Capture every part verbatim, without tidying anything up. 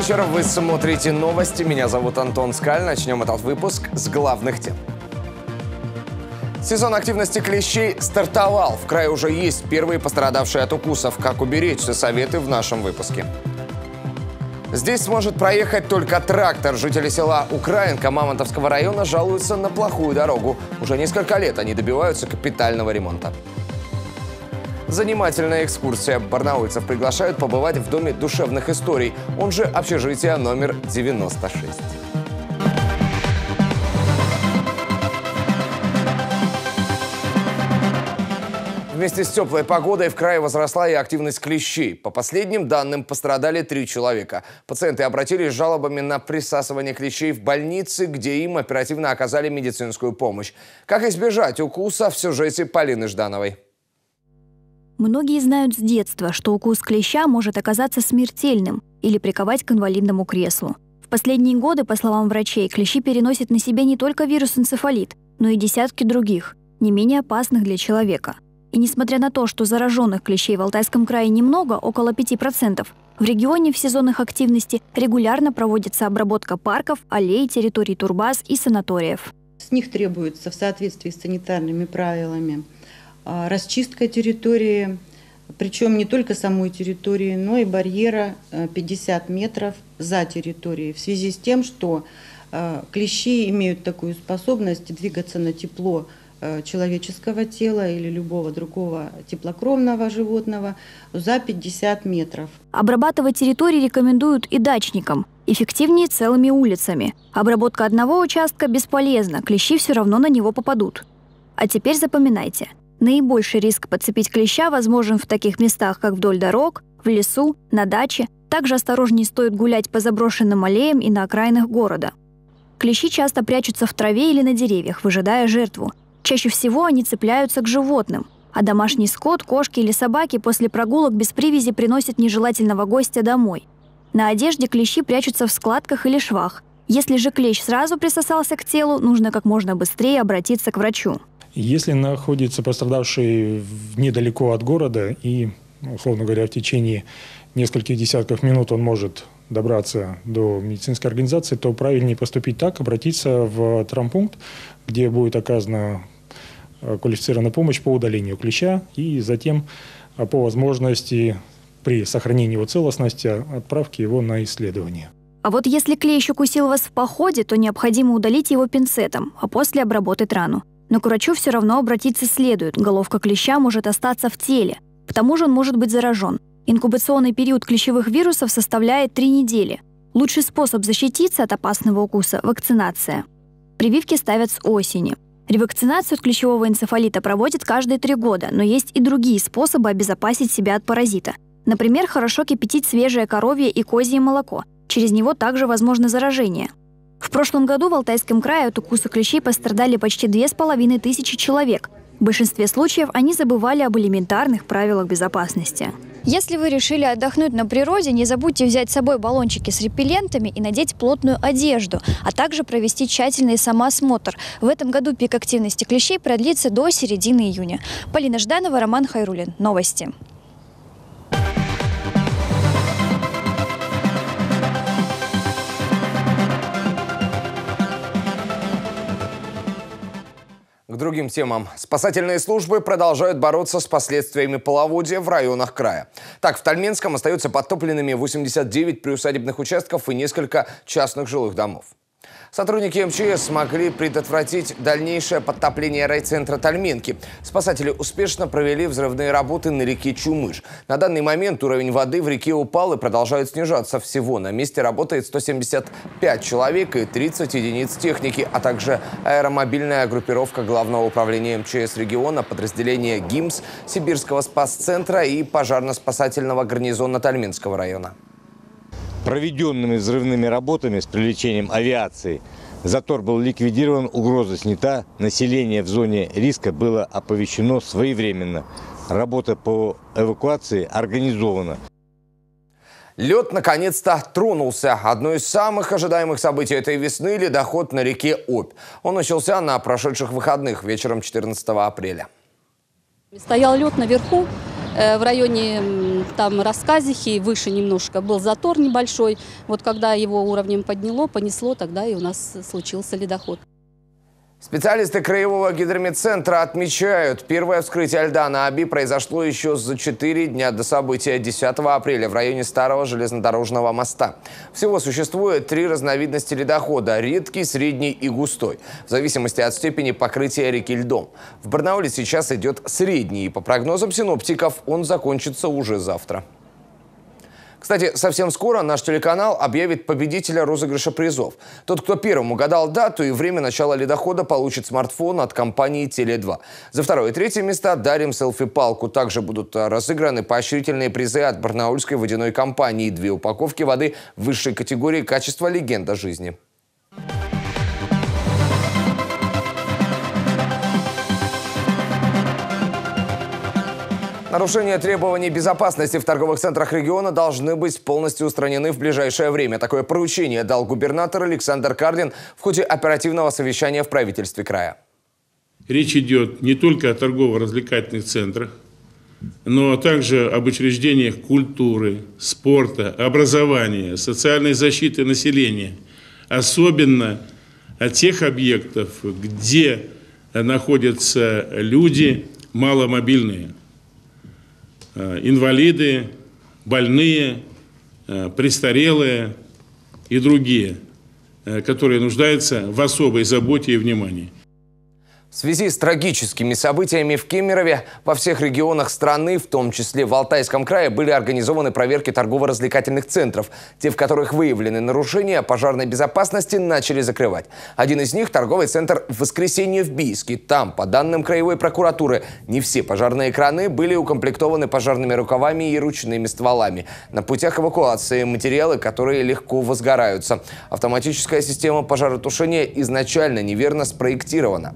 вечер. Вы смотрите новости. Меня зовут Антон Скаль. Начнем этот выпуск с главных тем. Сезон активности клещей стартовал. В крае уже есть первые пострадавшие от укусов. Как уберечься, советы в нашем выпуске. Здесь сможет проехать только трактор. Жители села Украинка Мамонтовского района жалуются на плохую дорогу. Уже несколько лет они добиваются капитального ремонта. Занимательная экскурсия. Барнаульцев приглашают побывать в Доме душевных историй. Он же общежитие номер девяносто шесть. Вместе с теплой погодой в крае возросла и активность клещей. По последним данным, пострадали три человека. Пациенты обратились с жалобами на присасывание клещей в больнице, где им оперативно оказали медицинскую помощь. Как избежать укуса, в сюжете Полины Ждановой. Многие знают с детства, что укус клеща может оказаться смертельным или приковать к инвалидному креслу. В последние годы, по словам врачей, клещи переносят на себе не только вирус энцефалит, но и десятки других, не менее опасных для человека. И несмотря на то, что зараженных клещей в Алтайском крае немного, около пяти процентов, в регионе в сезон их активности регулярно проводится обработка парков, аллей, территорий турбаз и санаториев. С них требуется в соответствии с санитарными правилами расчистка территории, причем не только самой территории, но и барьера пятьдесят метров за территорией, в связи с тем, что клещи имеют такую способность двигаться на тепло человеческого тела или любого другого теплокровного животного за пятьдесят метров. Обрабатывать территории рекомендуют и дачникам. Эффективнее целыми улицами. Обработка одного участка бесполезна, клещи все равно на него попадут. А теперь запоминайте. Наибольший риск подцепить клеща возможен в таких местах, как вдоль дорог, в лесу, на даче. Также осторожнее стоит гулять по заброшенным аллеям и на окраинах города. Клещи часто прячутся в траве или на деревьях, выжидая жертву. Чаще всего они цепляются к животным, а домашний скот, кошки или собаки после прогулок без привязи приносят нежелательного гостя домой. На одежде клещи прячутся в складках или швах. Если же клещ сразу присосался к телу, нужно как можно быстрее обратиться к врачу. Если находится пострадавший недалеко от города и, условно говоря, в течение нескольких десятков минут он может добраться до медицинской организации, то правильнее поступить так, обратиться в травмпункт, где будет оказана квалифицированная помощь по удалению клеща и затем по возможности при сохранении его целостности отправки его на исследование. А вот если клещ укусил вас в походе, то необходимо удалить его пинцетом, а после обработать рану. Но к врачу все равно обратиться следует. Головка клеща может остаться в теле. К тому же он может быть заражен. Инкубационный период клещевых вирусов составляет три недели. Лучший способ защититься от опасного укуса – вакцинация. Прививки ставят с осени. Ревакцинацию от клещевого энцефалита проводят каждые три года, но есть и другие способы обезопасить себя от паразита. Например, хорошо кипятить свежее коровье и козье молоко. Через него также возможно заражение. В прошлом году в Алтайском крае от укуса клещей пострадали почти две с половиной тысячи человек. В большинстве случаев они забывали об элементарных правилах безопасности. Если вы решили отдохнуть на природе, не забудьте взять с собой баллончики с репеллентами и надеть плотную одежду, а также провести тщательный самоосмотр. В этом году пик активности клещей продлится до середины июня. Полина Жданова, Роман Хайрулин. Новости. К другим темам. Спасательные службы продолжают бороться с последствиями половодья в районах края. Так, в Тальменском остаются подтопленными восемьдесят девять приусадебных участков и несколько частных жилых домов. Сотрудники эм че эс смогли предотвратить дальнейшее подтопление райцентра Тальменки. Спасатели успешно провели взрывные работы на реке Чумыш. На данный момент уровень воды в реке упал и продолжает снижаться. Всего на месте работает сто семьдесят пять человек и тридцать единиц техники, а также аэромобильная группировка Главного управления эм че эс региона, подразделения ГИМС, Сибирского спасцентра и пожарно-спасательного гарнизона Тальменского района. Проведенными взрывными работами с привлечением авиации затор был ликвидирован, угроза снята, население в зоне риска было оповещено своевременно. Работа по эвакуации организована. Лед наконец-то тронулся. Одно из самых ожидаемых событий этой весны – ледоход на реке Обь. Он начался на прошедших выходных вечером четырнадцатого апреля. Стоял лед наверху. в районе там Рассказихи, выше немножко, был затор небольшой. Вот когда его уровнем подняло, понесло, тогда и у нас случился ледоход. Специалисты Краевого гидрометцентра отмечают, первое вскрытие льда на Оби произошло еще за четыре дня до события десятого апреля в районе старого железнодорожного моста. Всего существует три разновидности ледохода – редкий, средний и густой, в зависимости от степени покрытия реки льдом. В Барнауле сейчас идет средний, и по прогнозам синоптиков он закончится уже завтра. Кстати, совсем скоро наш телеканал объявит победителя розыгрыша призов. Тот, кто первым угадал дату и время начала ледохода, получит смартфон от компании Теле два. За второе и третье места дарим селфи-палку. Также будут разыграны поощрительные призы от барнаульской водяной компании. Две упаковки воды высшей категории качества «Легенда жизни». Нарушения требований безопасности в торговых центрах региона должны быть полностью устранены в ближайшее время. Такое поручение дал губернатор Александр Карлин в ходе оперативного совещания в правительстве края. Речь идет не только о торгово-развлекательных центрах, но также об учреждениях культуры, спорта, образования, социальной защиты населения. Особенно о тех объектах, где находятся люди маломобильные. Инвалиды, больные, престарелые и другие, которые нуждаются в особой заботе и внимании. В связи с трагическими событиями в Кемерове во всех регионах страны, в том числе в Алтайском крае, были организованы проверки торгово-развлекательных центров. Те, в которых выявлены нарушения пожарной безопасности, начали закрывать. Один из них – торговый центр «Воскресенье» в Бийске. Там, по данным краевой прокуратуры, не все пожарные краны были укомплектованы пожарными рукавами и ручными стволами. На путях эвакуации материалы, которые легко возгораются. Автоматическая система пожаротушения изначально неверно спроектирована.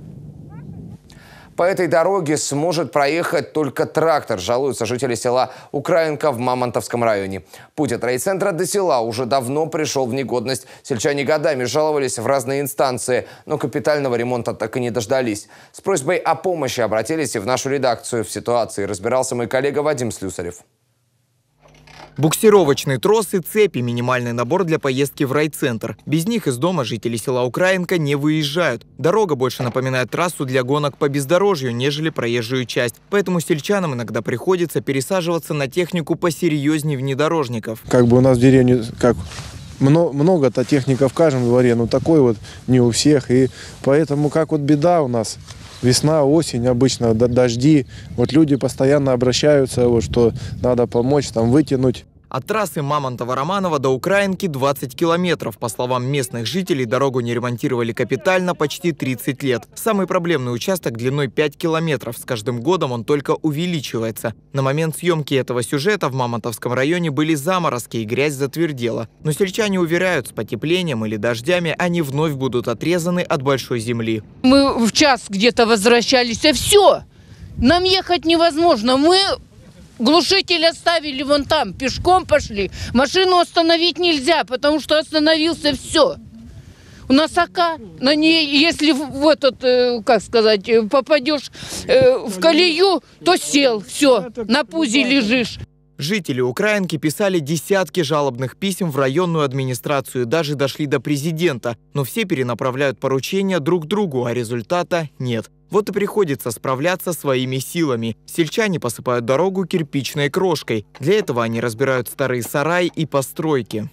По этой дороге сможет проехать только трактор, жалуются жители села Украинка в Мамонтовском районе. Путь от райцентра до села уже давно пришел в негодность. Сельчане годами жаловались в разные инстанции, но капитального ремонта так и не дождались. С просьбой о помощи обратились и в нашу редакцию. В ситуации разбирался мой коллега Вадим Слюсарев. Буксировочный трос и цепи – минимальный набор для поездки в райцентр. Без них из дома жители села Украинка не выезжают. Дорога больше напоминает трассу для гонок по бездорожью, нежели проезжую часть. Поэтому сельчанам иногда приходится пересаживаться на технику посерьезнее внедорожников. Как бы у нас в деревне как много-то техника в каждом дворе, но такой вот не у всех. И поэтому как вот беда у нас. Весна, осень, обычно дожди. Вот люди постоянно обращаются, вот, что надо помочь, там, вытянуть. От трассы Мамонтова-Романова до Украинки двадцать километров. По словам местных жителей, дорогу не ремонтировали капитально почти тридцать лет. Самый проблемный участок длиной пять километров. С каждым годом он только увеличивается. На момент съемки этого сюжета в Мамонтовском районе были заморозки и грязь затвердела. Но сельчане уверяют, с потеплением или дождями они вновь будут отрезаны от большой земли. Мы в час где-то возвращались, и все. Нам ехать невозможно. Мы... Глушитель оставили вон там, пешком пошли. Машину остановить нельзя, потому что остановился все. У нас ока, на ней, если в этот, как сказать, попадешь в колею, то сел, все, на пузе лежишь. Жители Украинки писали десятки жалобных писем в районную администрацию, даже дошли до президента. Но все перенаправляют поручения друг другу, а результата нет. Вот и приходится справляться своими силами. Сельчане посыпают дорогу кирпичной крошкой. Для этого они разбирают старые сараи и постройки.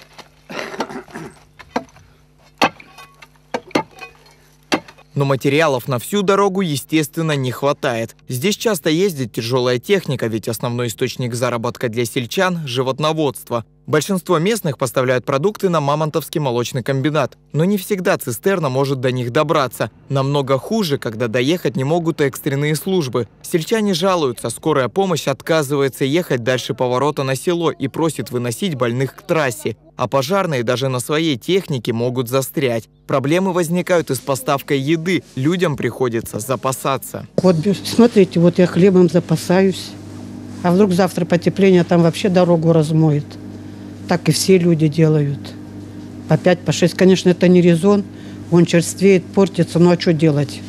Но материалов на всю дорогу, естественно, не хватает. Здесь часто ездит тяжелая техника, ведь основной источник заработка для сельчан – животноводство. Большинство местных поставляют продукты на Мамонтовский молочный комбинат. Но не всегда цистерна может до них добраться. Намного хуже, когда доехать не могут экстренные службы. Сельчане жалуются, скорая помощь отказывается ехать дальше поворота на село и просит выносить больных к трассе. А пожарные даже на своей технике могут застрять. Проблемы возникают и с поставкой еды. Людям приходится запасаться. Вот смотрите, вот я хлебом запасаюсь. А вдруг завтра потепление, там вообще дорогу размоет. Так и все люди делают. По пять, по шесть. Конечно, это не резон. Он черствеет, портится. Ну а что делать?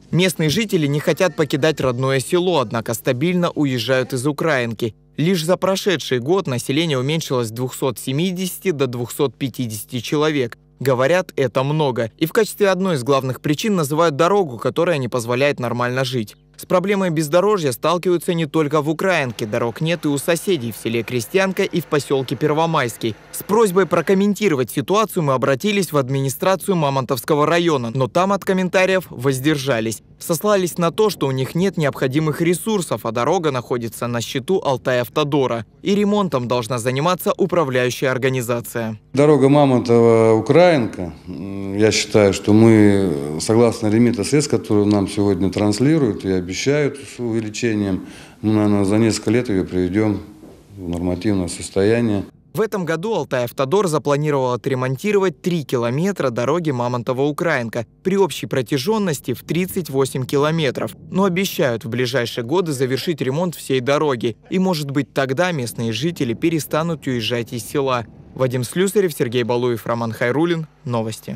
Местные жители не хотят покидать родное село, однако стабильно уезжают из Украинки. Лишь за прошедший год население уменьшилось с двухсот семидесяти до двухсот пятидесяти человек. Говорят, это много. И в качестве одной из главных причин называют дорогу, которая не позволяет нормально жить. С проблемой бездорожья сталкиваются не только в Украинке. Дорог нет и у соседей в селе Крестьянка и в поселке Первомайский. С просьбой прокомментировать ситуацию мы обратились в администрацию Мамонтовского района, но там от комментариев воздержались. Сослались на то, что у них нет необходимых ресурсов, а дорога находится на счету Алтайавтодора. И ремонтом должна заниматься управляющая организация. Дорога Мамонтова-Украинка. Я считаю, что мы, согласно лимита средств, которые нам сегодня транслируют и обещают с увеличением, мы, наверное, за несколько лет ее приведем в нормативное состояние. В этом году Алтайавтодор запланировал отремонтировать три километра дороги Мамонтова-Украинка при общей протяженности в тридцать восемь километров. Но обещают в ближайшие годы завершить ремонт всей дороги. И, может быть, тогда местные жители перестанут уезжать из села. Вадим Слюсарев, Сергей Балуев, Роман Хайрулин. Новости.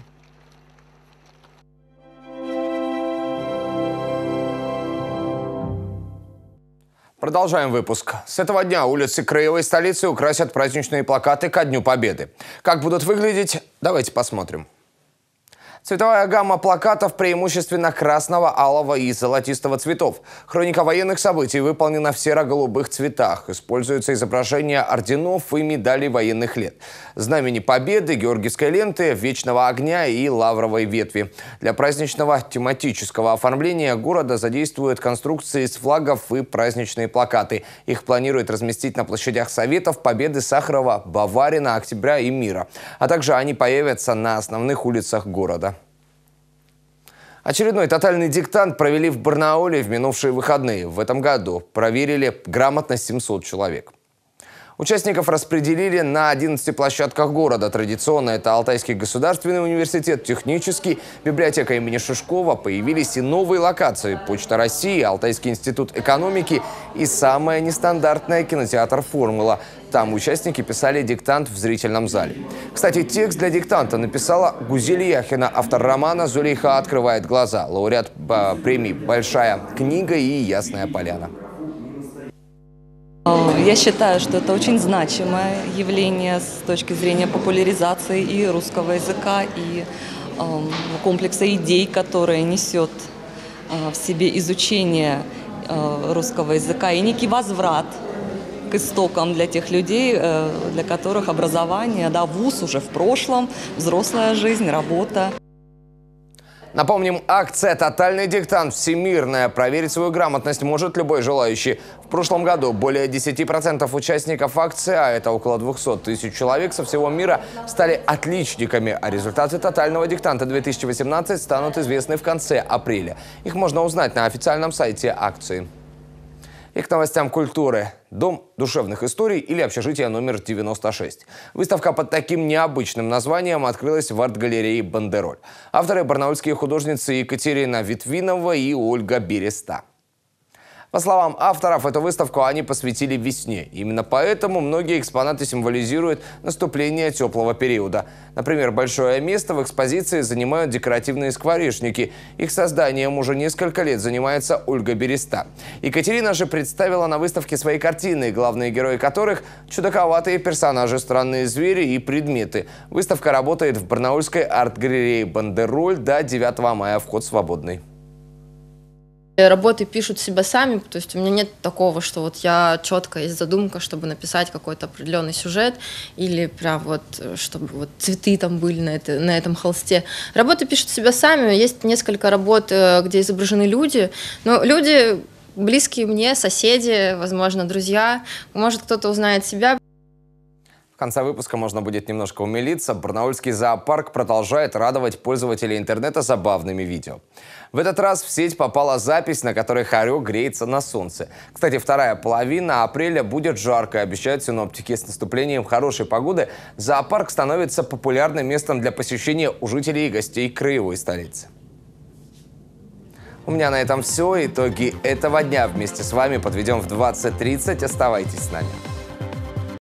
Продолжаем выпуск. С этого дня улицы краевой столицы украсят праздничные плакаты ко Дню Победы. Как будут выглядеть, давайте посмотрим. Цветовая гамма плакатов преимущественно красного, алого и золотистого цветов. Хроника военных событий выполнена в серо-голубых цветах. Используются изображения орденов и медалей военных лет. Знамени Победы, Георгиевской ленты, Вечного огня и лавровой ветви. Для праздничного тематического оформления города задействуют конструкции из флагов и праздничные плакаты. Их планируют разместить на площадях Советов, Победы, Сахарова, Баварина, Октября и Мира. А также они появятся на основных улицах города. Очередной тотальный диктант провели в Барнауле в минувшие выходные. В этом году проверили грамотность семисот человек. Участников распределили на одиннадцати площадках города. Традиционно это Алтайский государственный университет, технический, библиотека имени Шишкова. Появились и новые локации – Почта России, Алтайский институт экономики и самая нестандартная кинотеатр «Формула». Там участники писали диктант в зрительном зале. Кстати, текст для диктанта написала Гузель Яхина, автор романа «Зулейха открывает глаза», лауреат премий «Большая книга» и «Ясная поляна». Я считаю, что это очень значимое явление с точки зрения популяризации и русского языка, и э, комплекса идей, которые несет э, в себе изучение э, русского языка, и некий возврат к истокам для тех людей, э, для которых образование, да, вуз уже в прошлом, взрослая жизнь, работа. Напомним, акция «Тотальный диктант. Всемирная». Проверить свою грамотность может любой желающий. В прошлом году более десяти процентов участников акции, а это около двухсот тысяч человек со всего мира, стали отличниками. А результаты «Тотального диктанта две тысячи восемнадцать» станут известны в конце апреля. Их можно узнать на официальном сайте акции. И к новостям культуры. Дом душевных историй или общежитие номер девяносто шесть. Выставка под таким необычным названием открылась в арт-галерее «Бандероль». Авторы – барнаульские художницы Екатерина Витвинова и Ольга Береста. По словам авторов, эту выставку они посвятили весне. Именно поэтому многие экспонаты символизируют наступление теплого периода. Например, большое место в экспозиции занимают декоративные скворечники. Их созданием уже несколько лет занимается Ольга Береста. Екатерина же представила на выставке свои картины, главные герои которых – чудаковатые персонажи, странные звери и предметы. Выставка работает в барнаульской арт-галерее «Бандероль» до девятого мая. Вход свободный. Работы пишут себя сами, то есть у меня нет такого, что вот я четко есть задумка, чтобы написать какой-то определенный сюжет или прям вот, чтобы вот цветы там были на, это, на этом холсте. Работы пишут себя сами, есть несколько работ, где изображены люди, но люди близкие мне, соседи, возможно, друзья, может кто-то узнает себя. В конце выпуска можно будет немножко умилиться. Барнаульский зоопарк продолжает радовать пользователей интернета забавными видео. В этот раз в сеть попала запись, на которой хорек греется на солнце. Кстати, вторая половина апреля будет жаркой, обещают синоптики. С наступлением хорошей погоды зоопарк становится популярным местом для посещения у жителей и гостей краевой столицы. У меня на этом все. Итоги этого дня вместе с вами подведем в двадцать тридцать. Оставайтесь с нами.